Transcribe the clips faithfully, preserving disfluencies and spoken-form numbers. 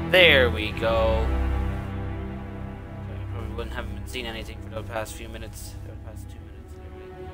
There we go. I probably wouldn't haven't been seeing anything for the past few minutes. For the past two minutes, literally.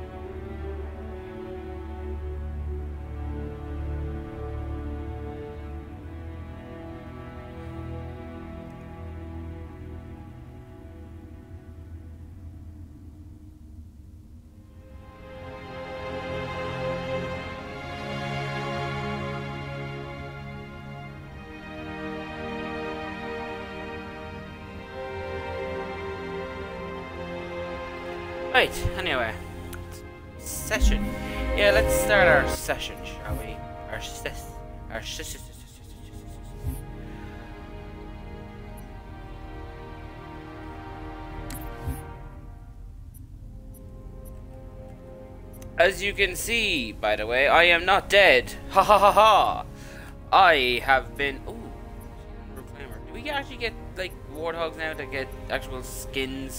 Right, anyway. Session. Yeah, let's start our session, shall we? Our ses... Our ses... As you can see, by the way, I am not dead. Ha ha ha ha! I have been... Ooh. Reclaimer. Do we actually get, like, warthogs now that get actual skins?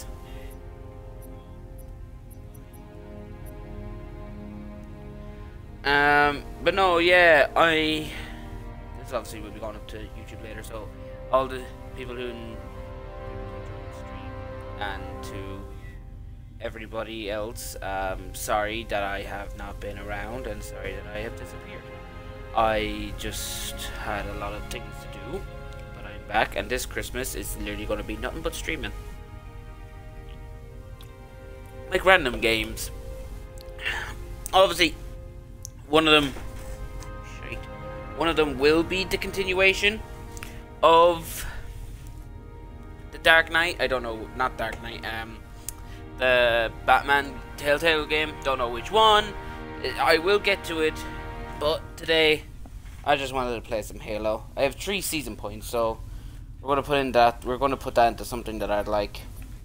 Um, but no, yeah, I... This obviously will be going up to YouTube later, so all the people who stream and to everybody else, um, sorry that I have not been around and sorry that I have disappeared. I just had a lot of things to do, but I'm back, and this Christmas is literally going to be nothing but streaming. Like random games. Obviously, one of them, shite, one of them will be the continuation of the Dark Knight. I don't know, not Dark Knight. Um, the Batman Telltale game. Don't know which one. I will get to it, but today I just wanted to play some Halo. I have three season points, so we're gonna put in that. We're gonna put that into something that I'd like.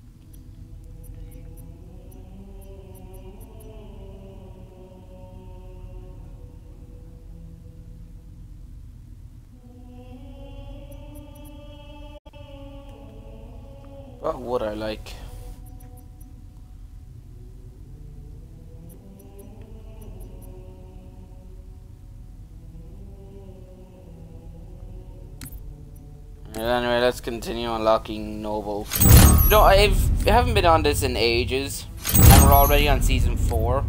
What would I like? Anyway, let's continue unlocking Noble. You know, I've I haven't been on this in ages, and we're already on season four.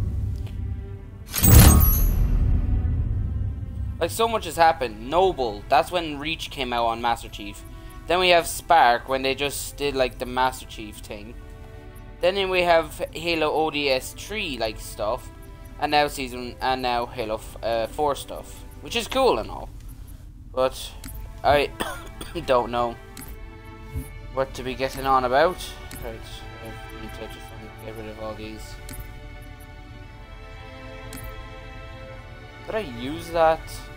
Like, so much has happened. Noble, that's when Reach came out on Master Chief. Then we have Spark, when they just did like the Master Chief thing. Then we have Halo O D S three like stuff, and now season and now Halo uh, four stuff, which is cool and all. But I don't know what to be getting on about. Right, I need to just get rid of all these. Did I use that?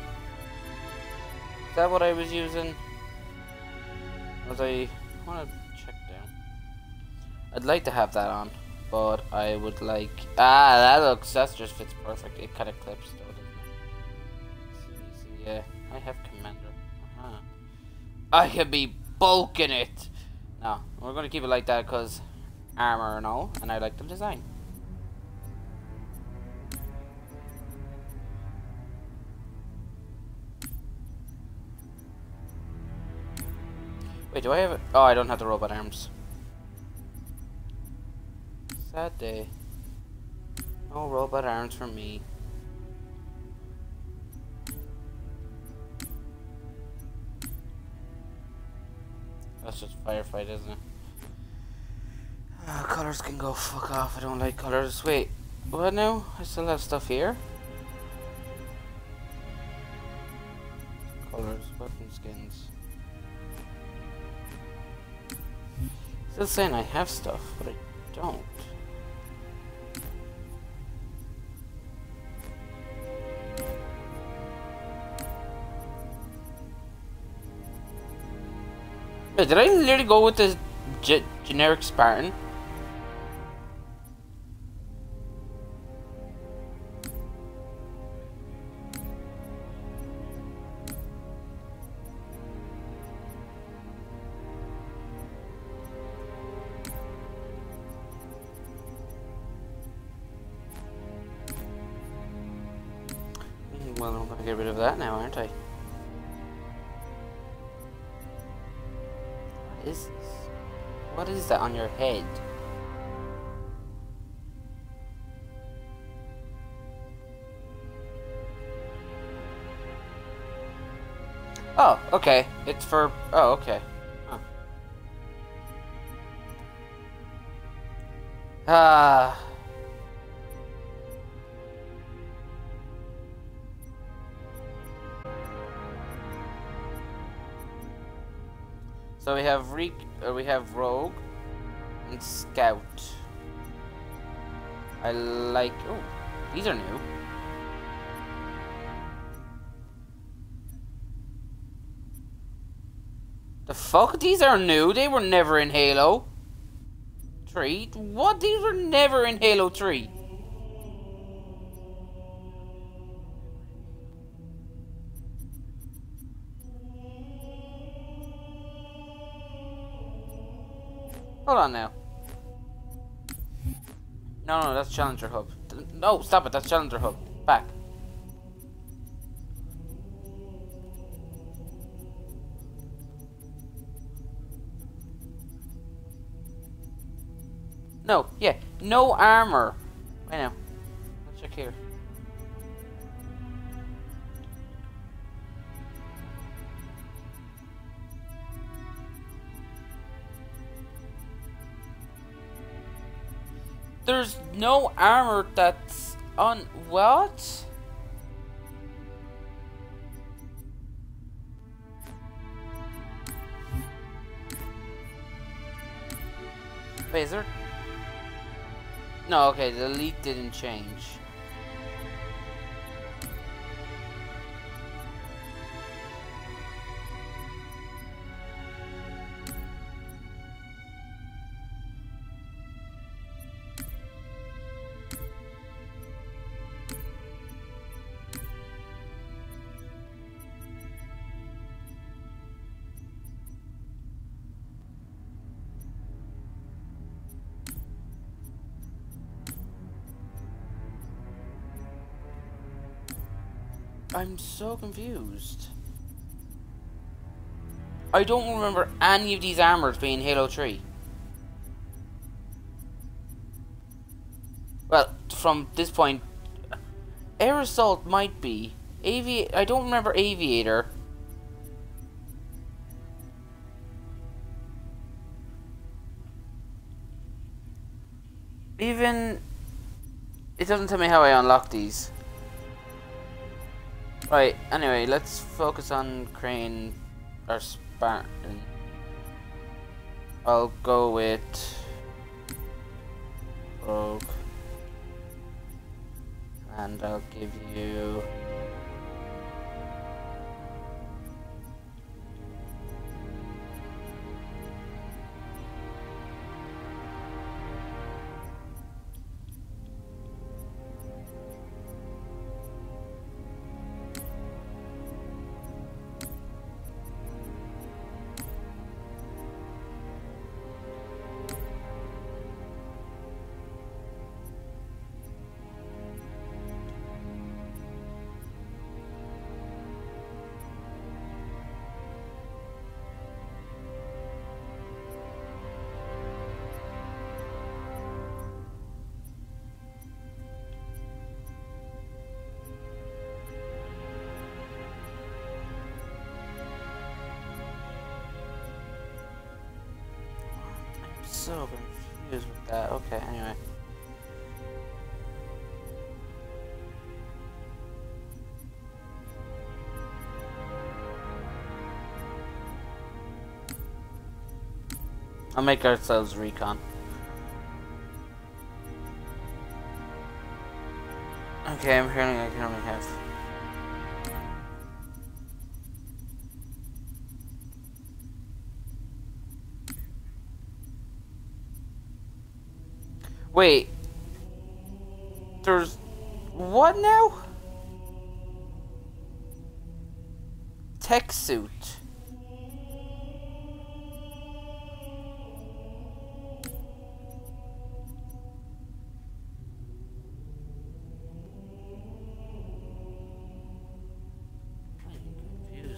Is that what I was using? Was I want to check down? I'd like to have that on, but I would like. Ah, that looks. That just fits perfect. It kind of clips, though, doesn't it? See, see, yeah. I have Commander. Uh -huh. I could be bulking it. No, we're gonna keep it like that because armor and all, and I like the design. Wait, do I have it? Oh, I don't have the robot arms. Sad day. No robot arms for me. That's just firefight, isn't it? Oh, colors can go fuck off. I don't like colors. Wait, what now? I still have stuff here. Colors, weapon skins. Still saying I have stuff, but I don't. Wait, did I literally go with the ge generic Spartan? Well, I'm gonna get rid of that now, aren't I? What is that on your head? Oh, okay. It's for... Oh, okay. Huh. Ah... So we have Reek, uh, we have Rogue and Scout. I like. Oh, these are new. The fuck? These are new. They were never in Halo three. What? These were never in Halo three. Hold on now. No, no, that's Challenger Hub. No, stop it. That's Challenger Hub. Back. No, yeah, no armor. Wait now. Let's check here. There's no armor that's on... What? Wait, is there... No, okay, the elite didn't change. I'm so confused. I don't remember any of these armors being Halo three. Well, from this point, Air Assault might be. Avi- I don't remember Aviator. Even... It doesn't tell me how I unlock these. Right, anyway, let's focus on Crane or Spartan. I'll go with Rogue. And I'll give you... So confused with that. Okay, anyway. I'll make ourselves recon. Okay, I'm hearing I can only have... Wait. There's... What now? Tech suit. I'm confused.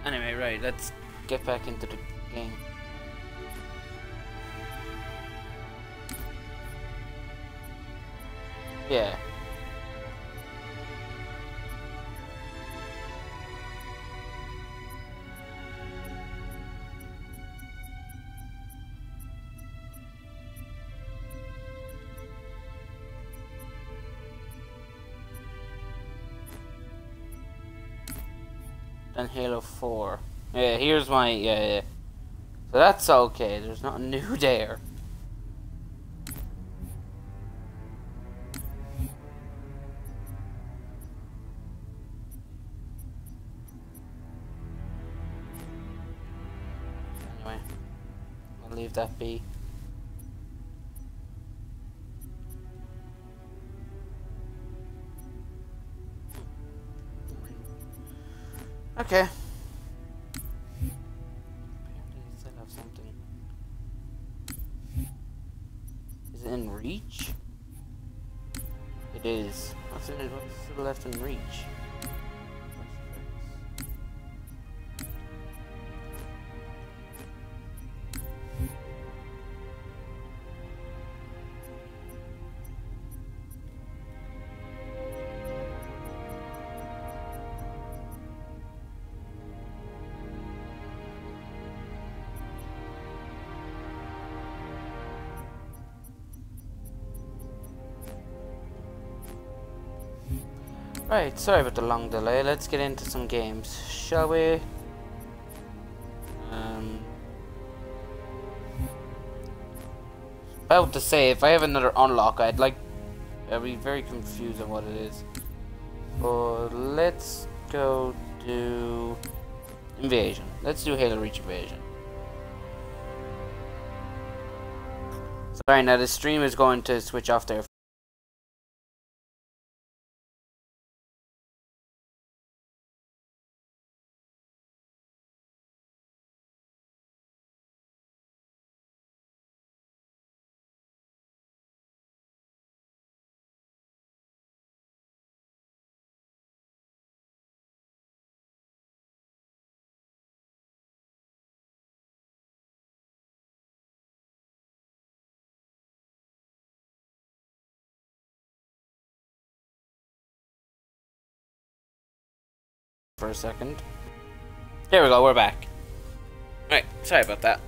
Anyway, right, let's get back into the game. Yeah. Then Halo four. Yeah, here's my, yeah, yeah. So that's okay, there's nothing new there. Anyway, I'll leave that be. Okay. Apparently I still have something. Is it in reach? It is. What's, it, what's still left in reach? Right, sorry about the long delay. Let's get into some games, shall we? Um, about to say, if I have another unlock, I'd like. I'd be very confused on what it is. But let's go do Invasion. Let's do Halo Reach Invasion. Sorry, now the stream is going to switch off there. For a second. There we go, we're back. Right, sorry about that.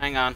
Hang on.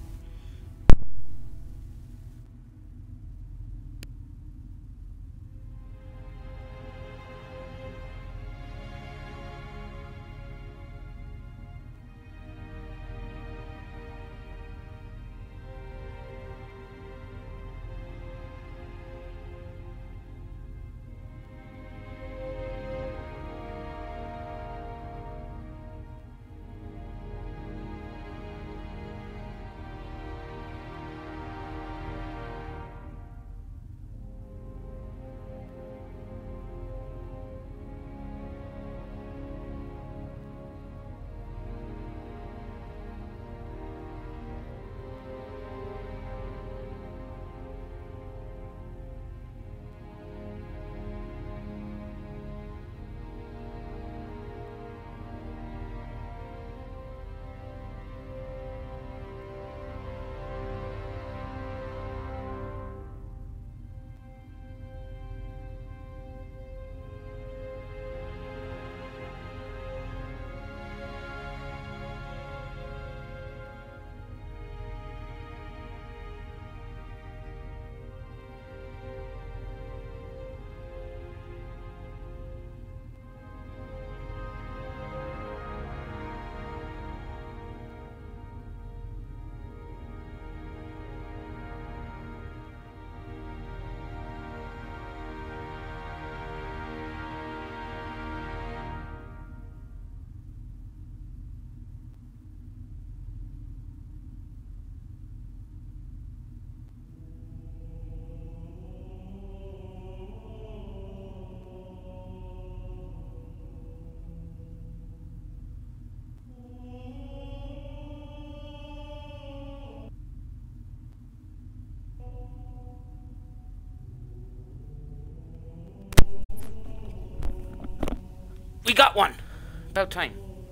We got one! About time.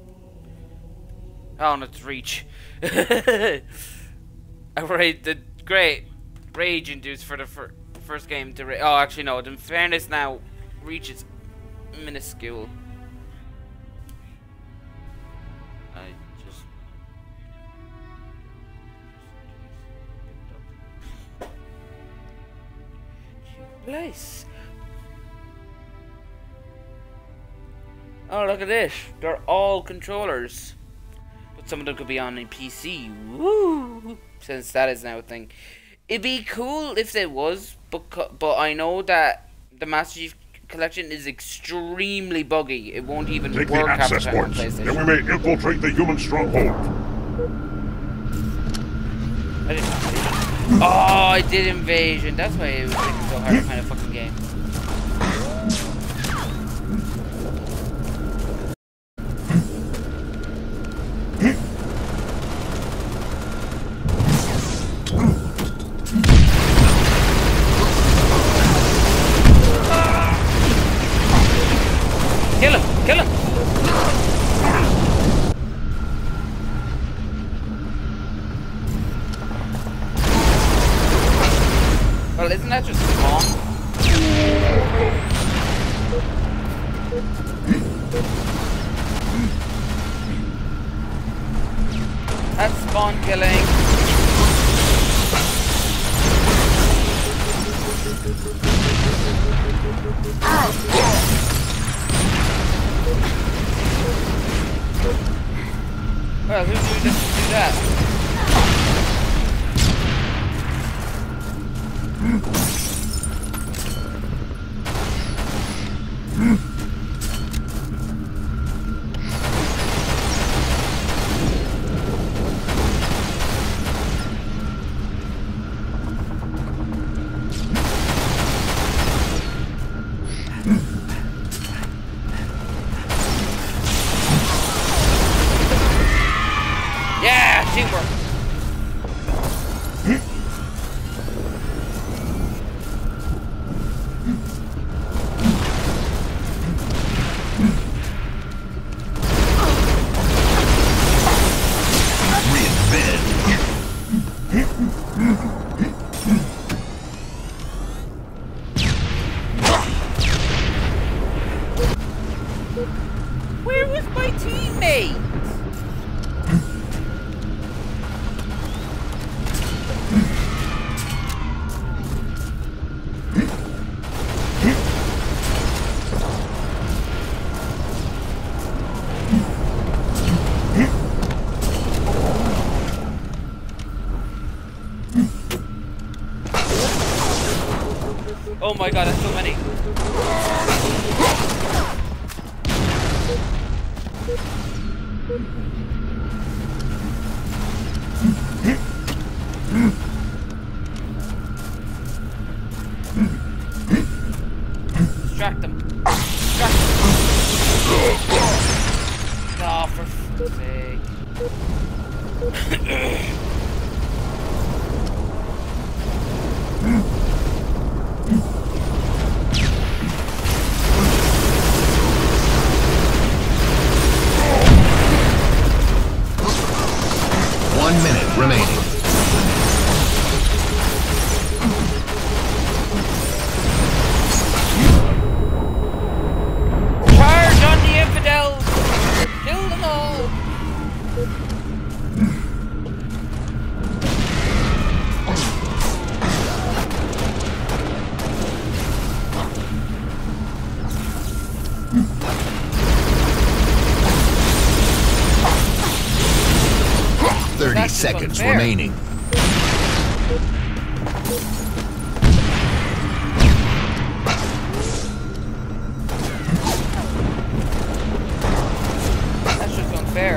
Oh, no, it's Reach. Alright, the great rage induced for the fir first game to ra oh, actually, no. In fairness now, Reach is minuscule. I just... Place. Oh, look at this. They're all controllers. But some of them could be on a P C. Woo! Since that is now a thing. It'd be cool if there was, but, but I know that the Master Chief Collection is extremely buggy. It won't even Take work the access half the time on points, PlayStation. then we may infiltrate the human stronghold. I did invasion. Oh, I did invasion. That's why it was taking so hard to find a fucking game. Kill him! Kill him! Well, isn't that just spawn? That's spawn killing. Well, who knew this would do that? Yeah, teamwork. Where was my teammate? Oh my god, that's so many. Distract them. Distract them. Oh, for fuck's sake. One minute remaining. Charge on the infidels! Kill them all! Thirty That's just seconds unfair. remaining. That's just unfair.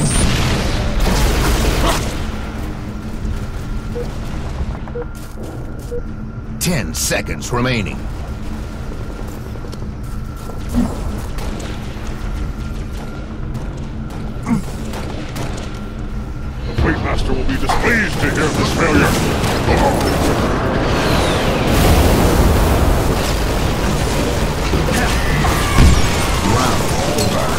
Ten seconds remaining. The Fleet Master will be displeased to hear this failure. Round over.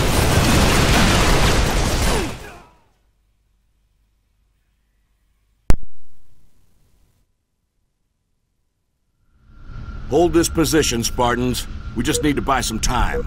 Hold this position, Spartans. We just need to buy some time.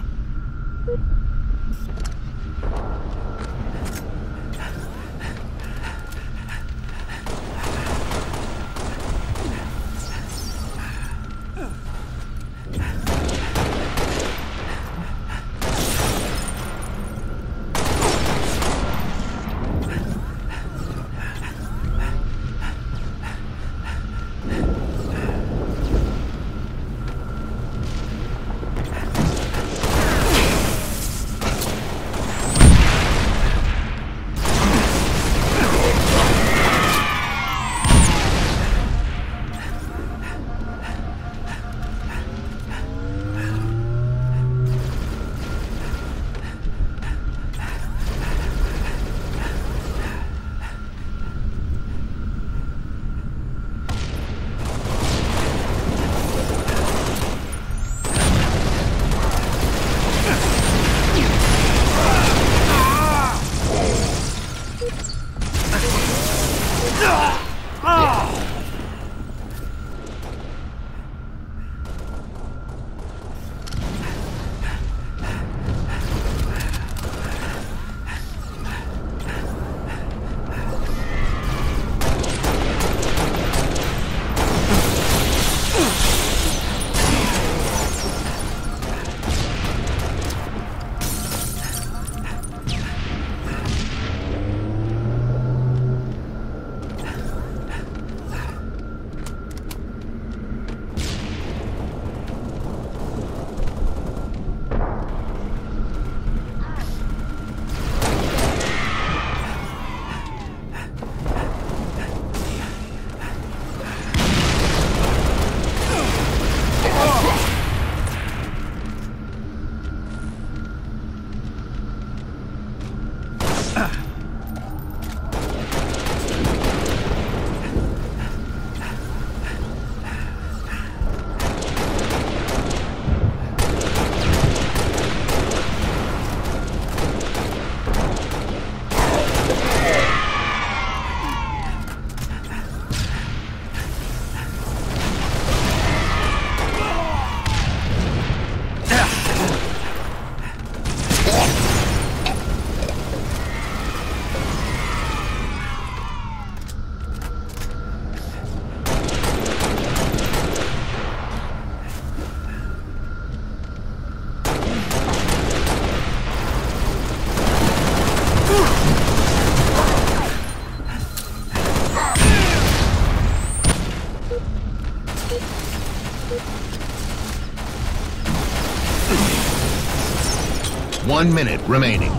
One minute remaining.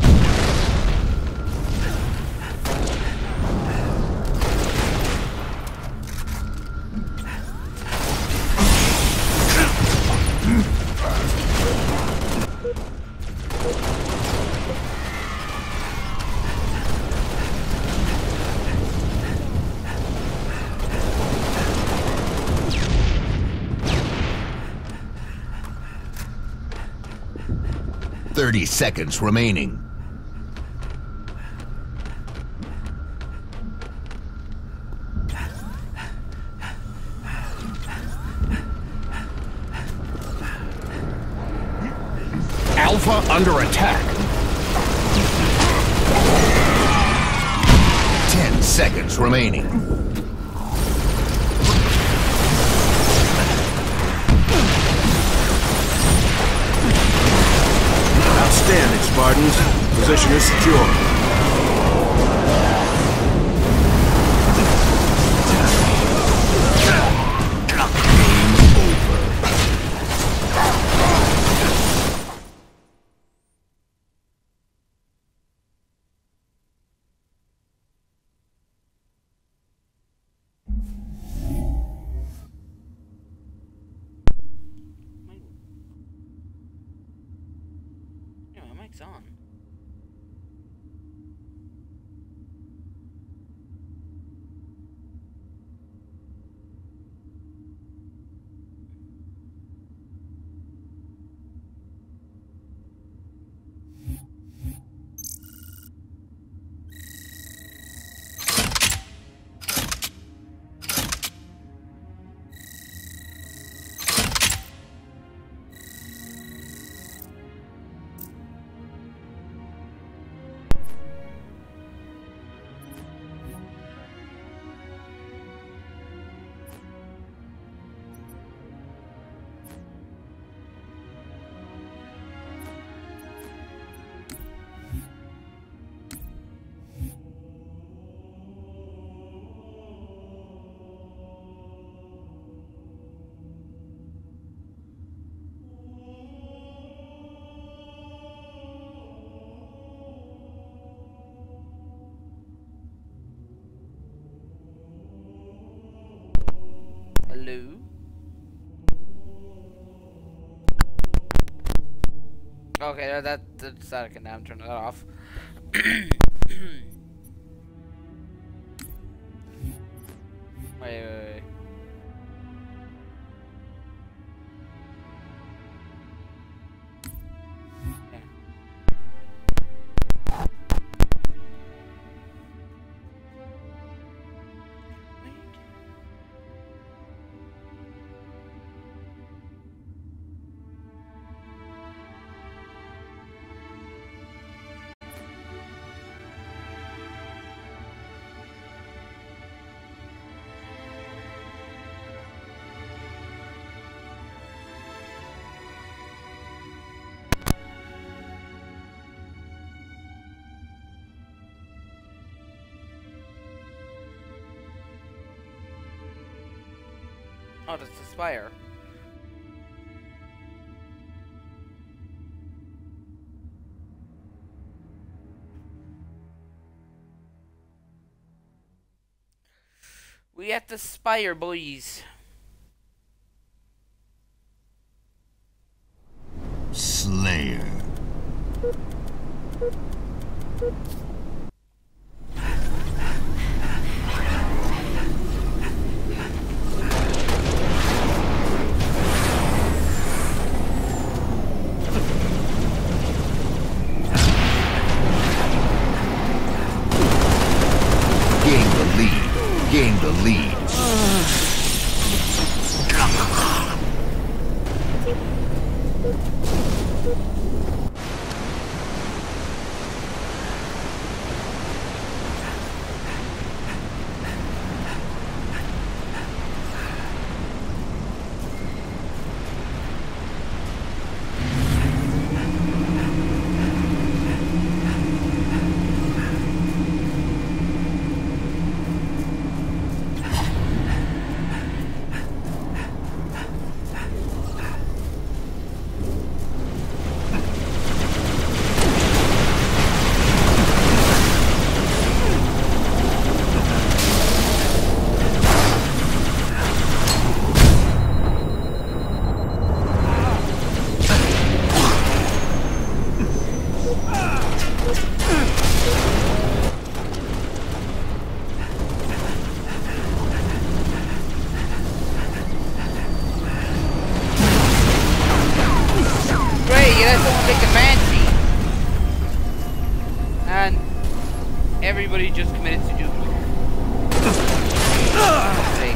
Thirty seconds remaining. Alpha under attack. Ten seconds remaining. Outstanding, Spartans. Position is secure. On. Hello? Okay, that, that's that I can now turn that off. wait, wait, wait. Oh, that's the spire. We at the spire, boys. Slayer. Gain the lead. take the Banshee. And everybody just committed to do sake.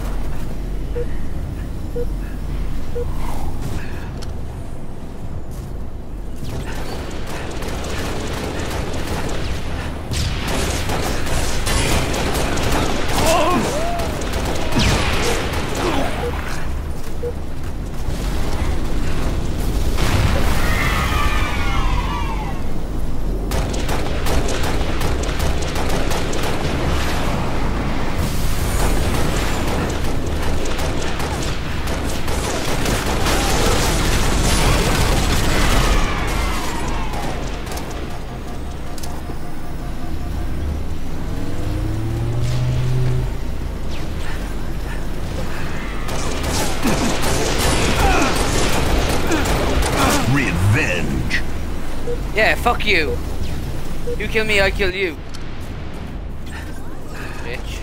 Revenge. Yeah, fuck you. You kill me, I kill you. Bitch.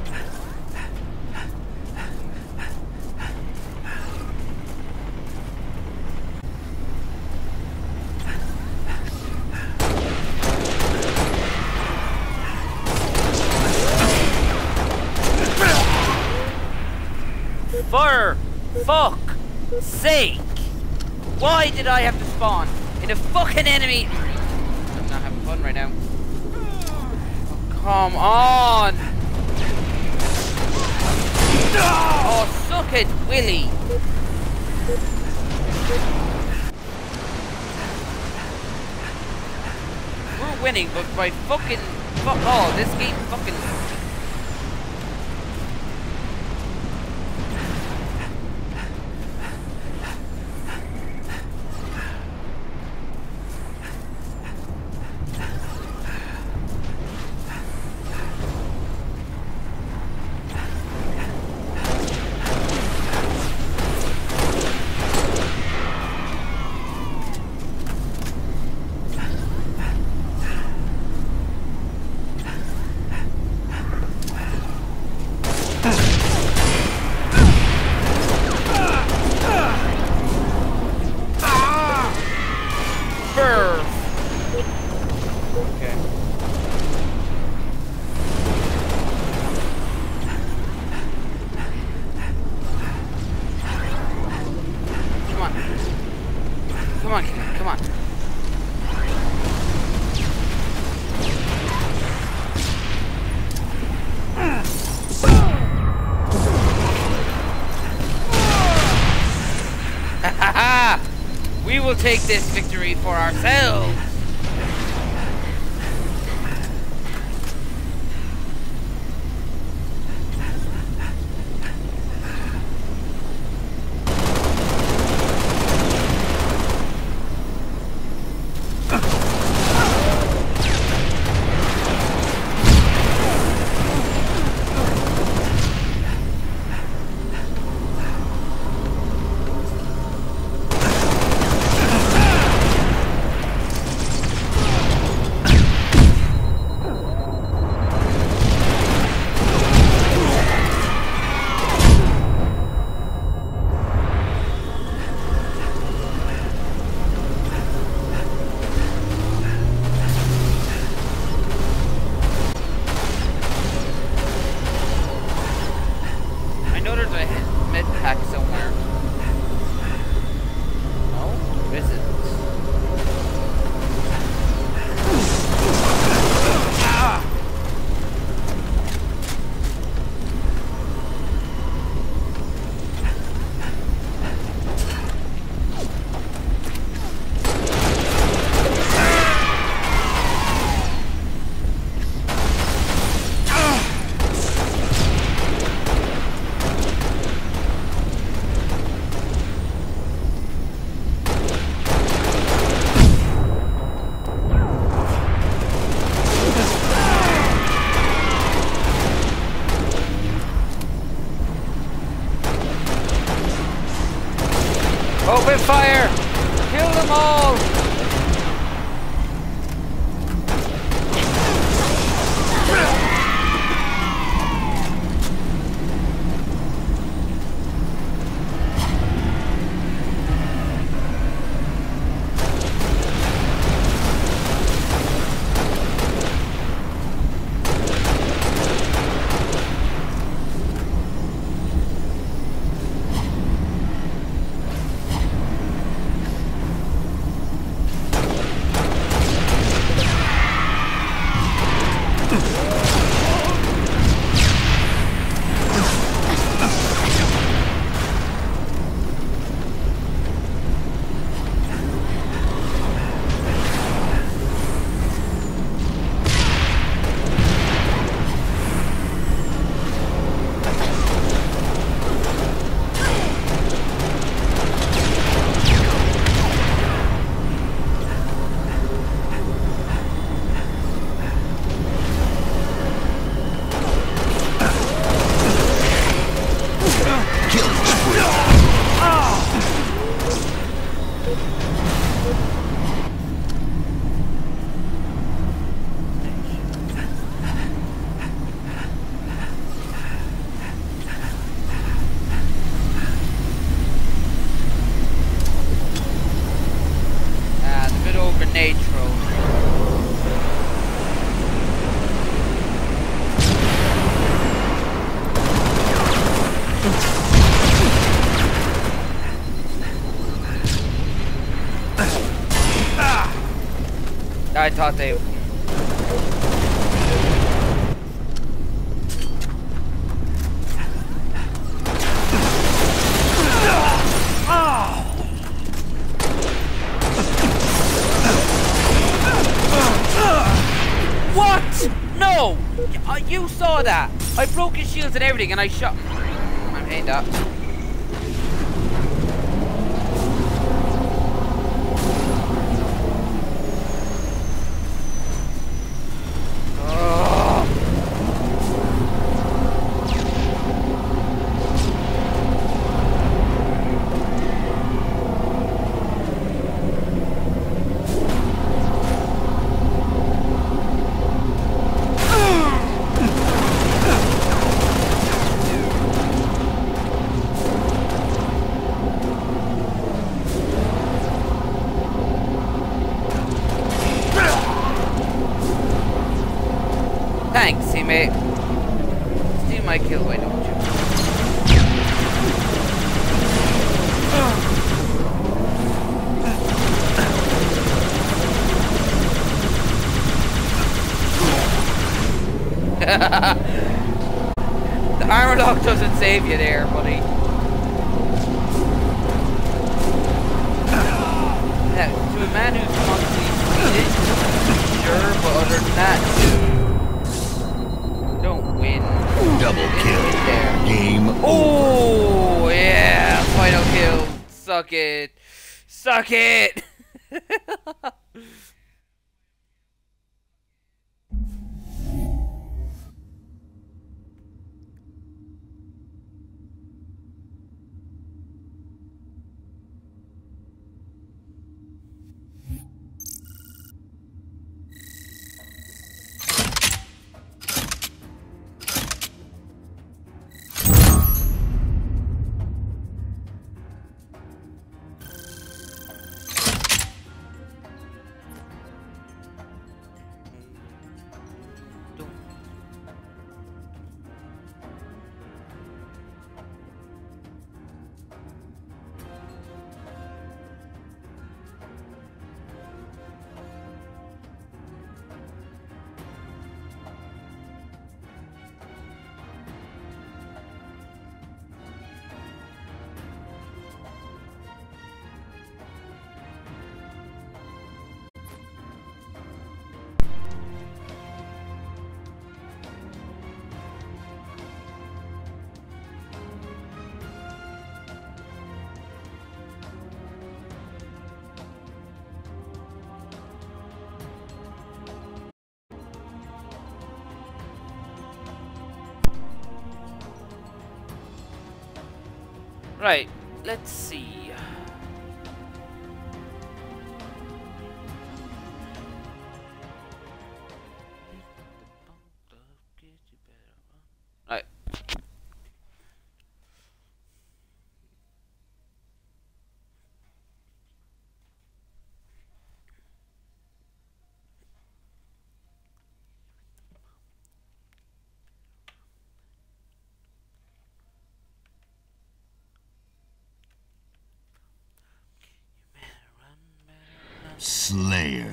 For fuck sake! Why did I have to spawn in a fucking enemy? I'm not having fun right now. Oh, come on! Oh, suck it, Willy! We're winning, but by fucking fuck all, this game fucking. Come on, come on. We will take this victory for ourselves. Open fire! Kill them all! grenade throw. I thought they... What? No! You saw that! I broke his shields and everything and I shot... I hate that. Thanks, teammate. Steal my kill, why don't you? The armor lock doesn't save you there, buddy. Now, to a man who's constantly Swedish, sure, but other than that, don't win. Double kill. There. Game over. Oh yeah, final kill. Suck it. Suck it. Right, let's see. Right. Slayer.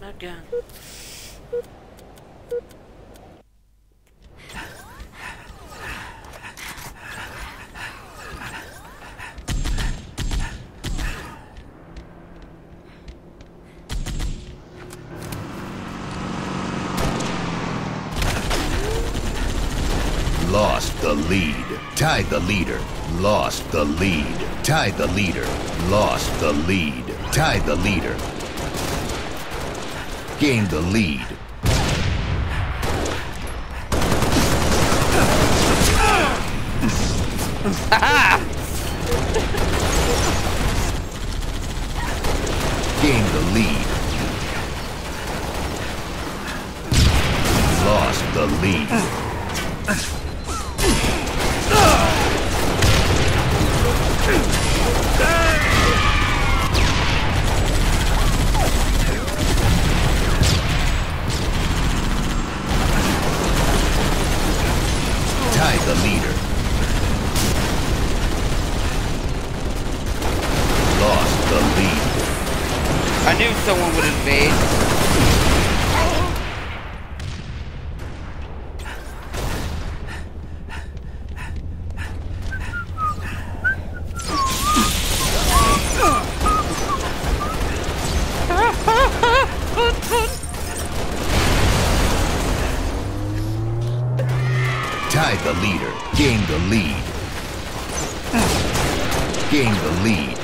Lost the lead. Tied the leader. Lost the lead. Tied the leader. Lost the lead. Tied the leader. Gained the lead. Gained the lead. Lost the lead. I knew someone would invade. Tied the leader. Gain the lead. Gain the lead.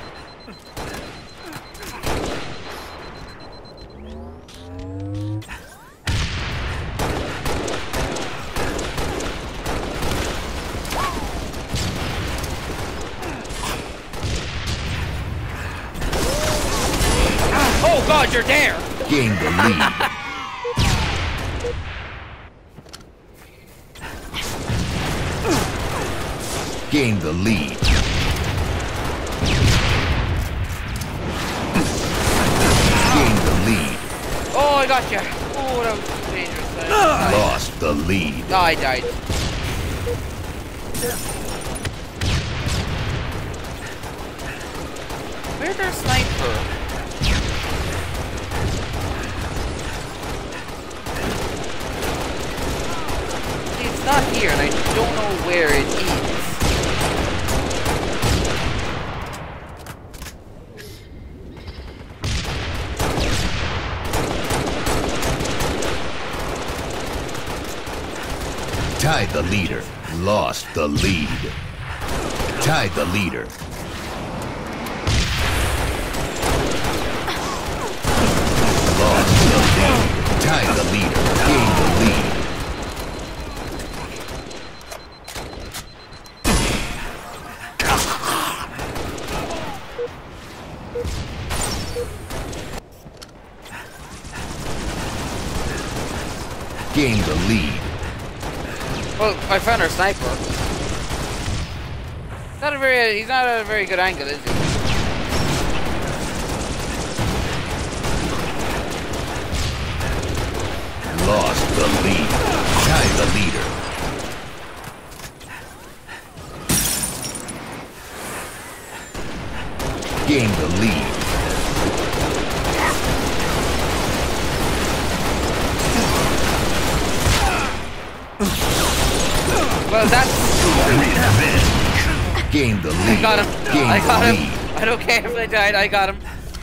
Oh God, you're there! Gain the lead. Gain the lead. Gain the lead. Oh, I got you. Oh, that was dangerous. I died. Lost the lead. No, I died. Where's their sniper? See, it's not here, and I don't know where it is. Tied the leader. Lost the lead. Tied the leader. Lost the lead. Tied the leader. Gained the lead. Gained the lead. Well, I found our sniper. Not a very, he's not at a very good angle, is he? Lost the lead. Tied the leader. Gained the lead. Well, that's... Gained the lead. I got him. Gained I got the him. lead. I don't care if I died, I got him.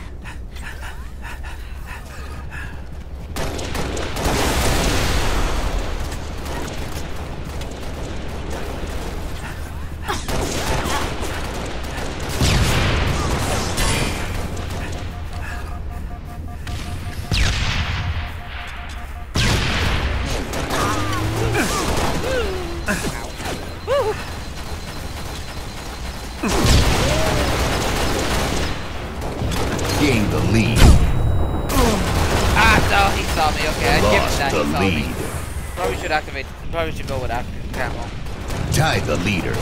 Gained the lead. Ah, no, he saw me. Okay, I give him Lost that. He the saw lead. me. Probably should activate. Probably should go with active camo. Tied the leader.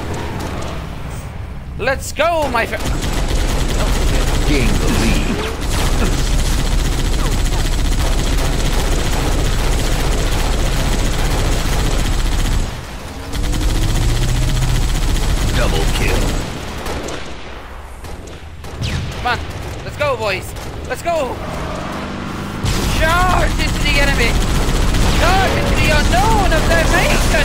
Let's go, my friend. Gained the lead. Double kill. Come on, let's go, boys. Let's go. Charge into the enemy. Charge into the unknown of their nation.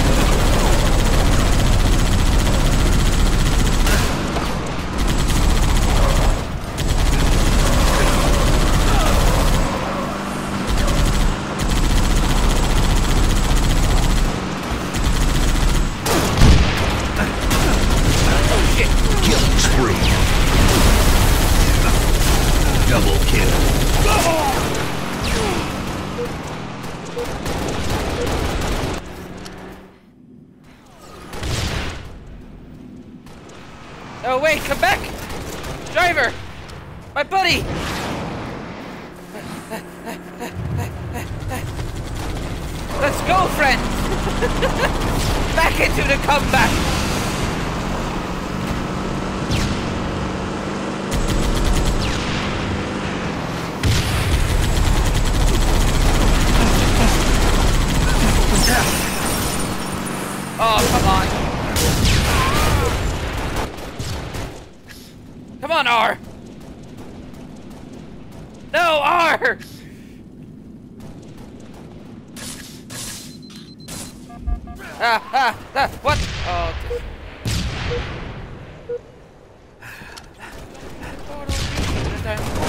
Oh shit. Killing spree. Double kill. Oh wait, come back! Driver! My buddy! Let's go, friends! Back into the comeback! Oh, come on! Come on, R! No, R! Ah, ah, ah, what? Oh, just... Oh, no, this time.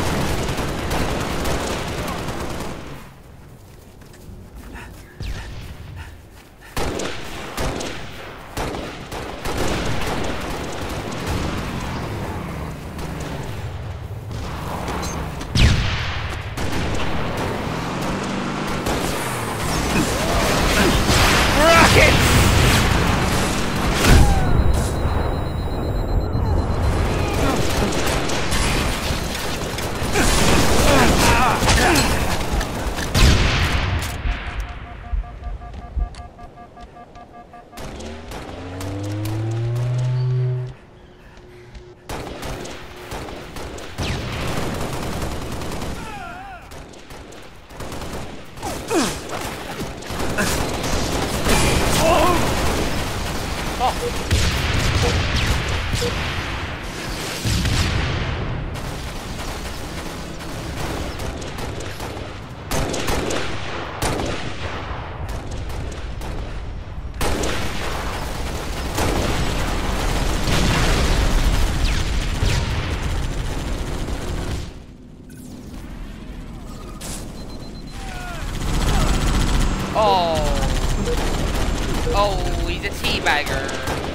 Oh. Oh, he's a teabagger.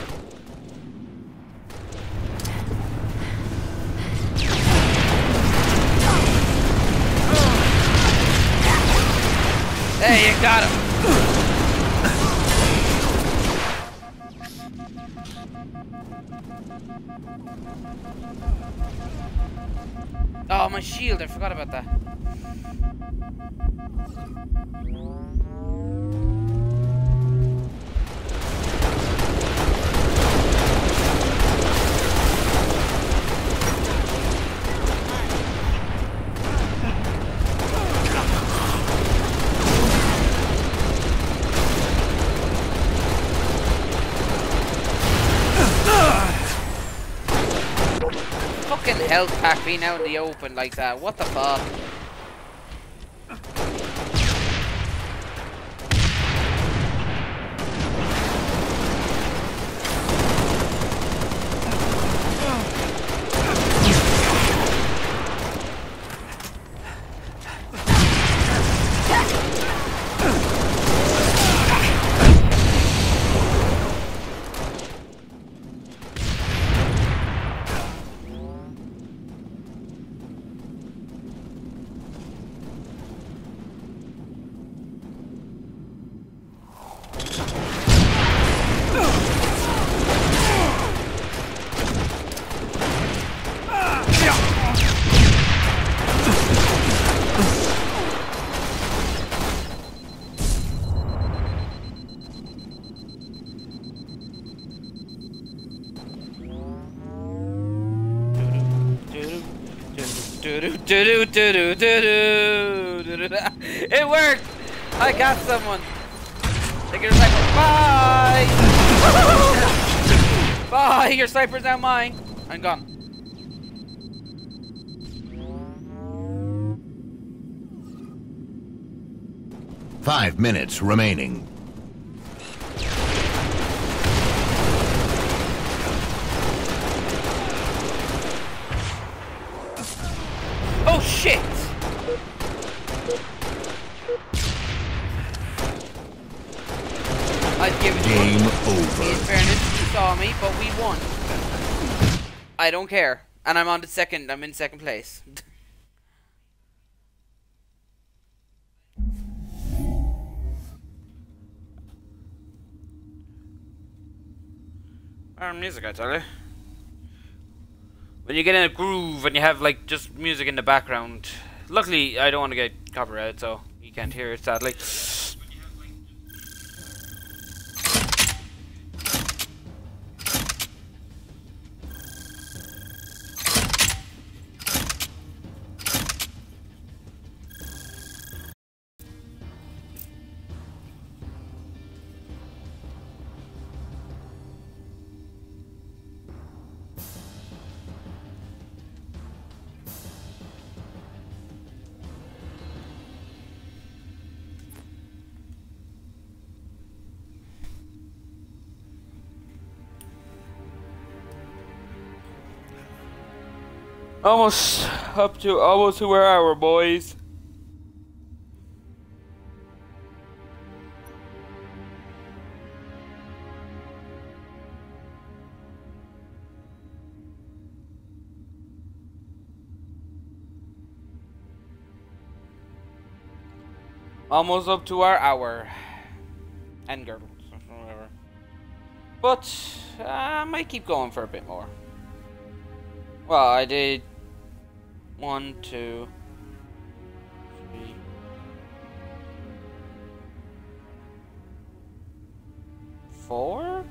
Hey, you got him. Oh, my shield. I forgot about that. Fucking health pack being out in the open like that. What the fuck? It worked! I got someone! Take your sniper. Bye! Bye! Your sniper's now mine! I'm gone. Five minutes remaining. Oh shit! I'd give it Game to over. In fairness, you saw me, but we won. I don't care. And I'm on the second, I'm in second place. Our music, I tell you. When you get in a groove and you have like just music in the background. Luckily, I don't want to get copyrighted, so you can't hear it, sadly. Almost up to almost to where our boys. Almost up to our hour. And girdles, whatever. But uh, I might keep going for a bit more. Well, I did one, two, three, four.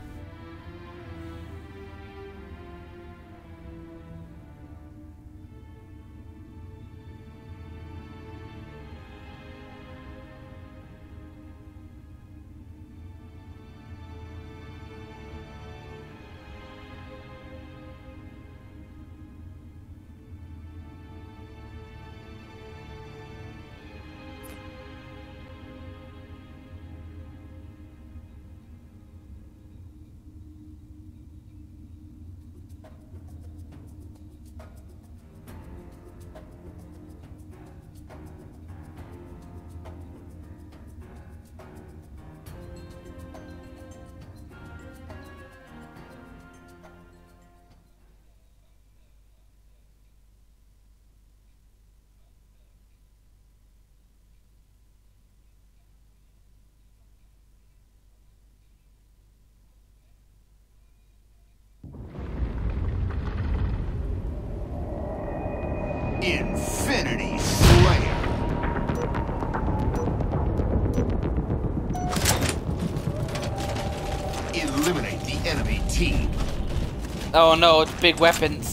Infinity Slayer. Eliminate the enemy team. Oh no, it's big weapons.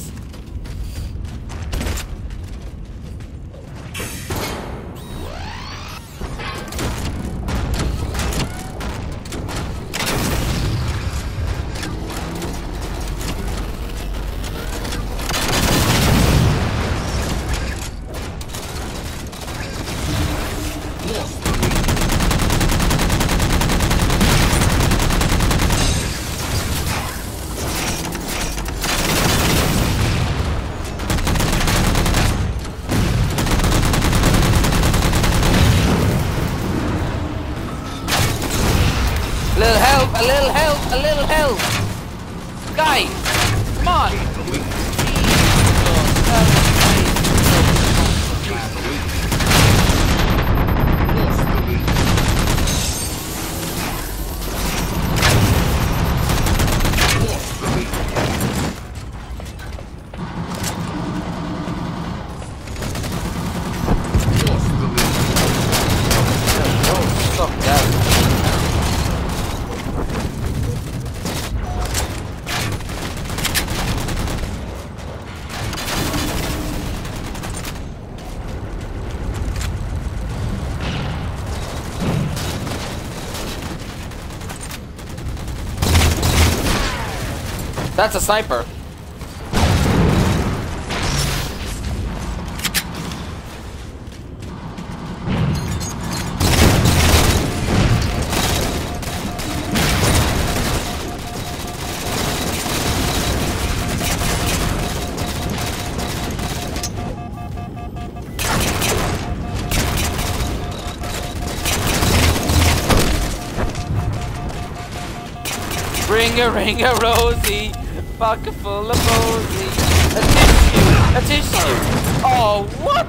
A little help, a little help, a little help. Guys, come on. That's a sniper. Ring a ring a rosy, pocket full of rosy. A tissue, a tissue. Oh, what?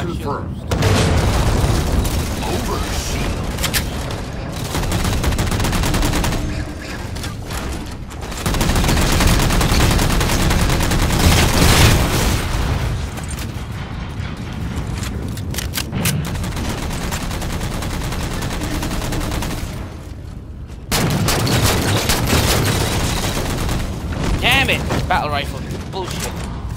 confirmed. Overshield. Damn it! Battle rifle. Bullshit.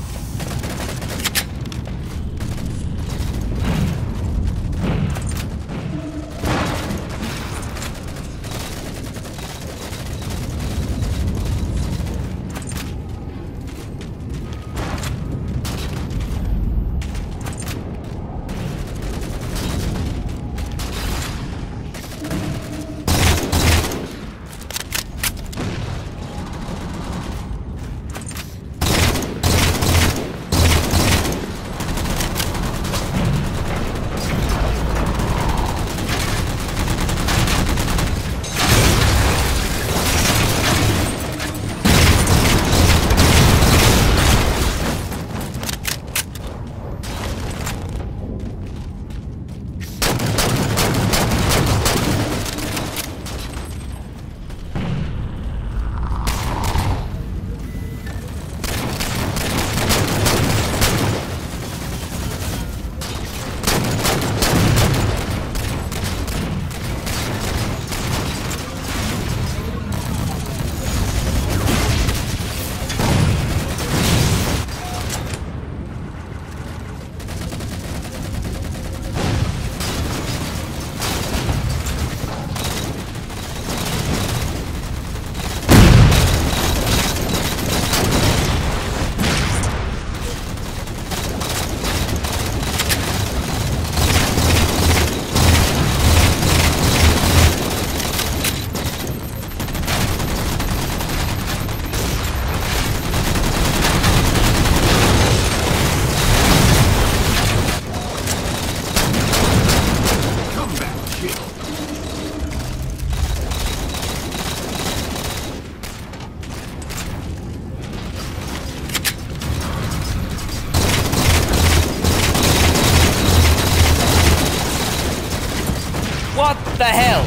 What the hell?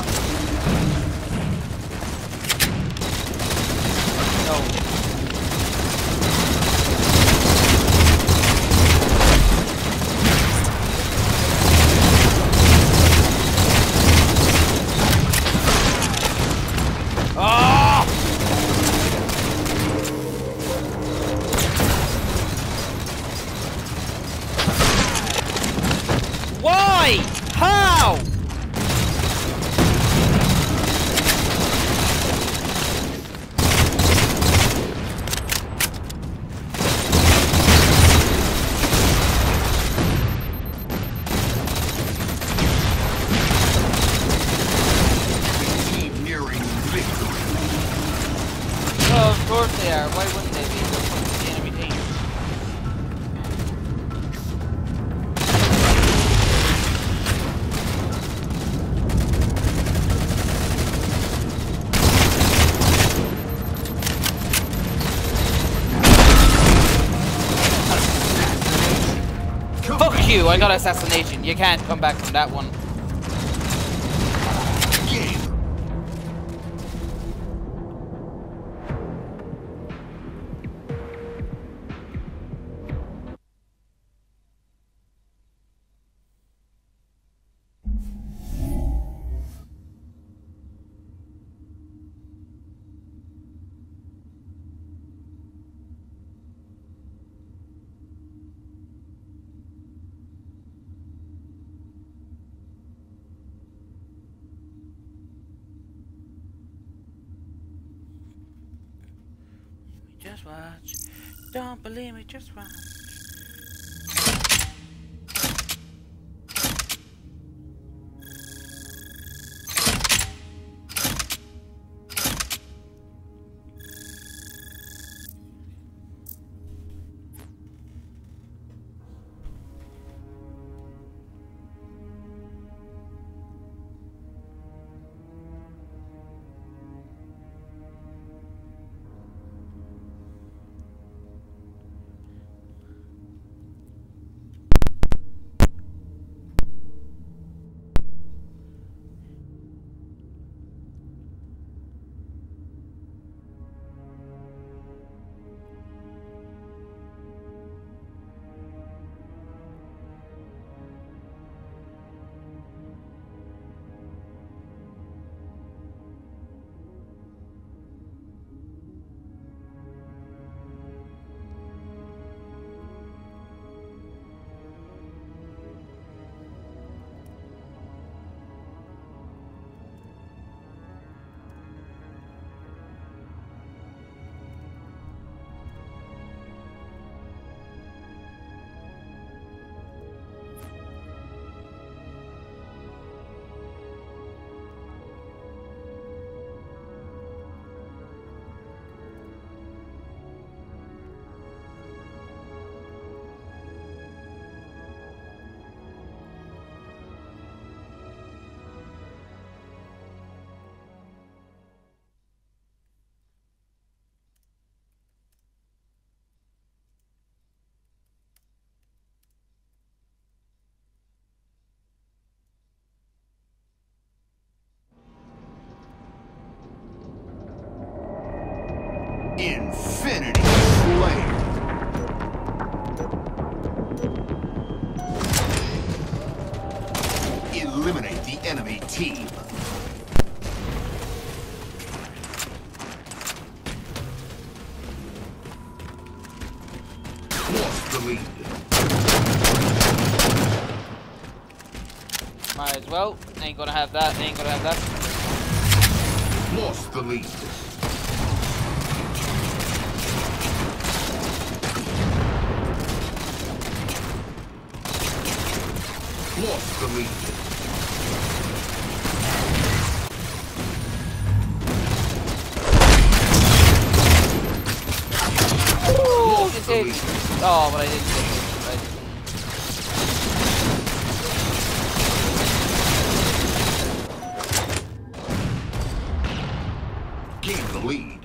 No. Ah! Why? How? Oh, of course they are. Why wouldn't they be? They're fucking the enemy team. Fuck you! I got assassination. You can't come back from that one. Just watch. Don't believe me, just watch. Eliminate the enemy team. Lost the lead. Might as well. Ain't gonna have that. Ain't gonna have that. Lost the lead. Lost the lead. Ooh, you saved. Oh, but I didn't save it. Gain the lead.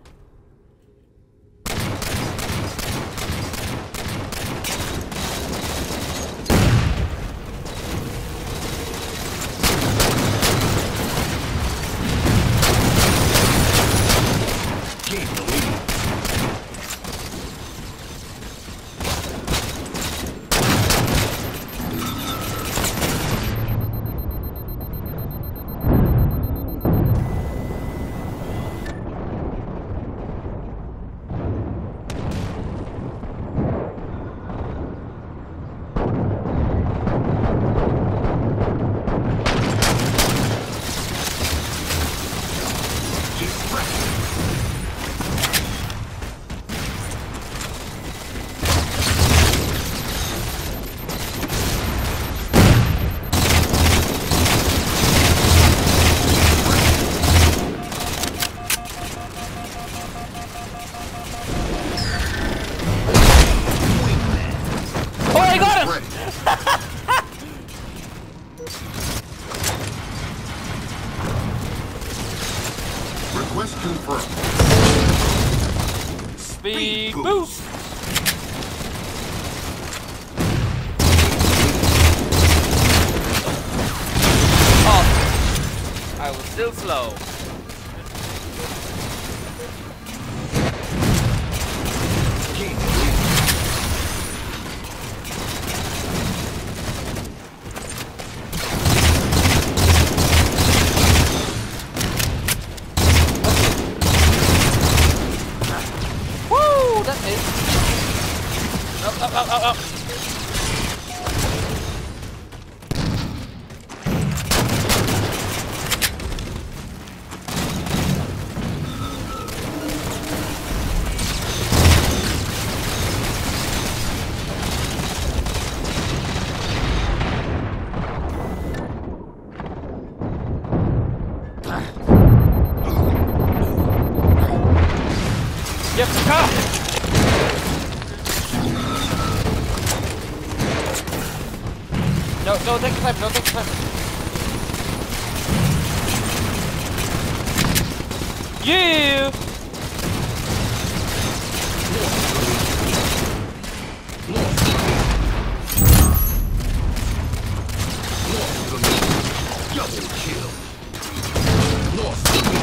Request confirmed. Speed boost. Oh, I was still slow. That's it. Up, up, up, up, up. Get the car! No, no, take the time, no, take the time. Yeah! Double kill. Lost the lead.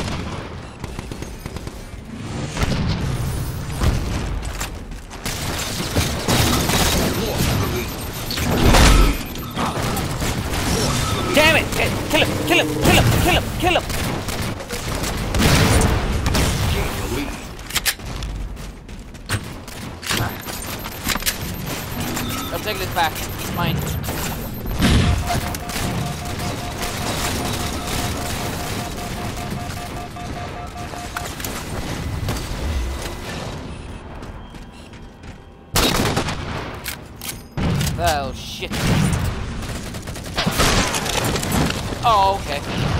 Damn it! Kill him! Kill him! Kill him! Kill him! Kill him! Gain the lead. I'm taking this back. It's mine. Oh shit. Oh, okay.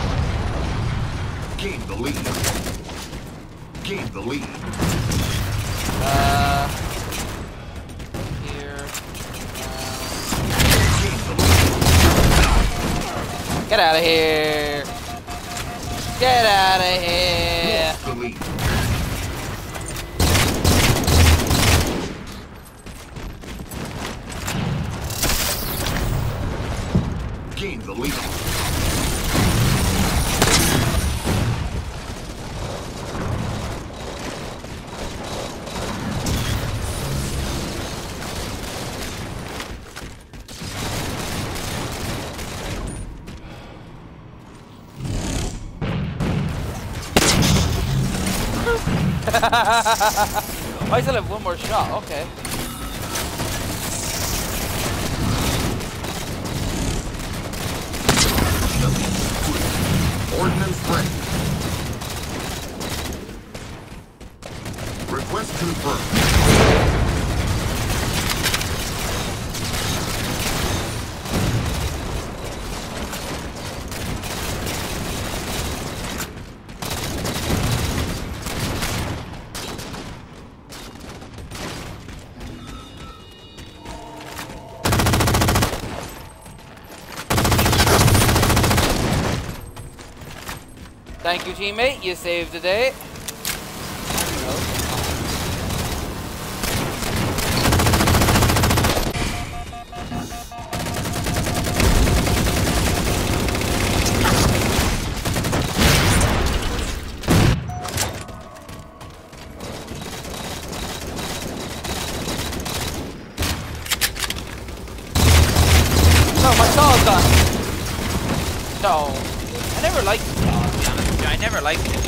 Gain the lead. Gain the lead. Uh, here. Gain the Uh, get out of here. Get out of here. Lost the lead. Gain the lead. I still have one more shot, okay. Ordnance ready. Request confirmed. Thank you, teammate. You saved the day. No, my saw's gone. No, I never liked the saw. To be honest with you, I never liked it.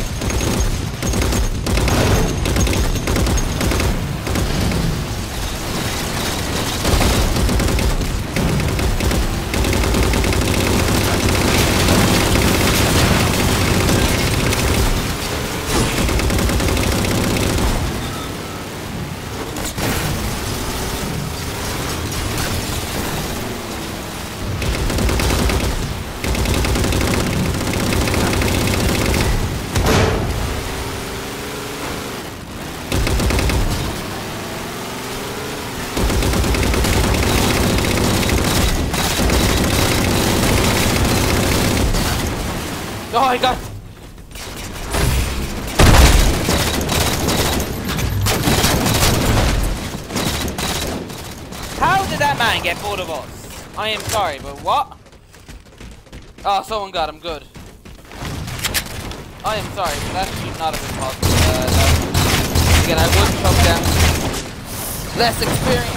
Oh, I got. How did that man get both of us? I am sorry, but what? Oh, someone got him. Good. I am sorry, but that should not have been possible. Uh, that, again, I would choke down. Less experience.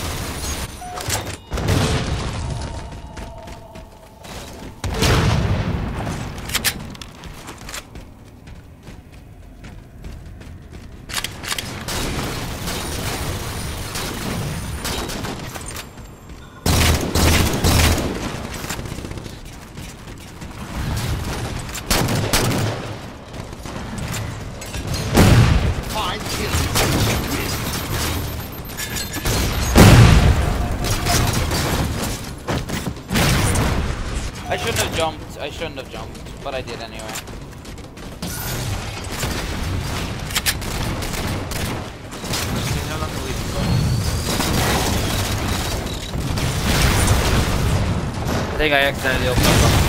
I shouldn't have jumped. I shouldn't have jumped, but I did anyway. How long have we been going? I think I accidentally opened up.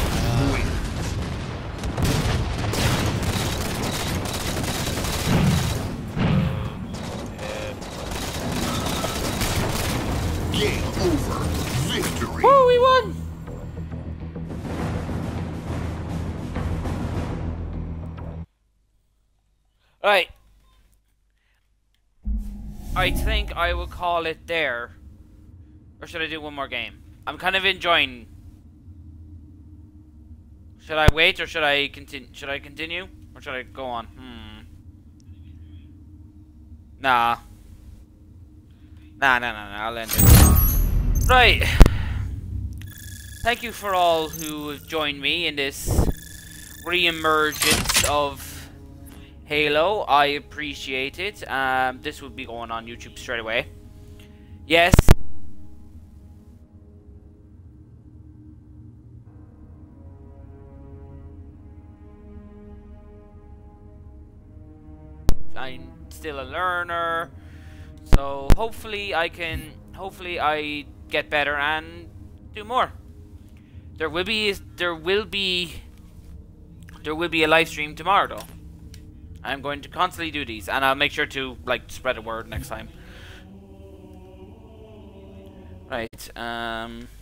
Game over. Victory. Woo, we won! Right. I think I will call it there. Or should I do one more game? I'm kind of enjoying. Should I wait or should I continue? Should I continue or should I go on? Hmm. Nah. Nah, nah, nah, nah. I'll end it. Right. Thank you for all who have joined me in this re-emergence of Halo. I appreciate it. Um, this will be going on YouTube straight away. Yes. I'm still a learner, so hopefully I can. Hopefully I get better and do more. There will be. There will be. There will be a live stream tomorrow, though. I'm going to constantly do these, and I'll make sure to like spread a word next time. Right. Um.